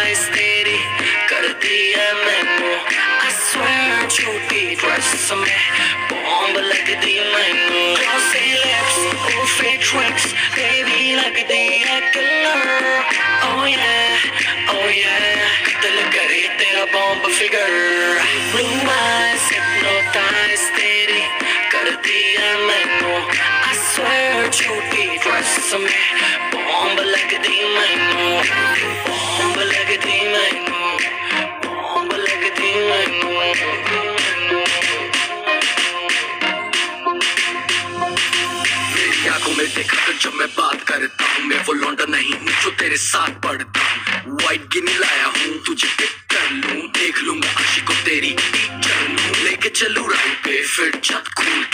eyes तेरी करती है मैनू I swear झूठी ड्रेस में बॉम्ब लगदी मैनू glossy lips oh fake tricks baby लगदी है killer oh yeah दिल करे तेरा bomb figure blue eyes hypnotize तेरी करती है मैनू I swear झूठी ड्रेस में बॉम्ब लगदी मैनू बॉम्ब लगदी मैनू बॉम्ब लगदी मैनू मेरी आंखों में देखा तो जब मैं बात करता हूँ मैं वो लौंडा नहीं हूँ जो तेरे साथ पढ़ता हूँ वाइट गिनी लाया हूँ तुझे पिक कर लूँ देख लूंगा आशिक को तेरी टीचर लूँ लेके चलूँ राइड पे फिर छत खोल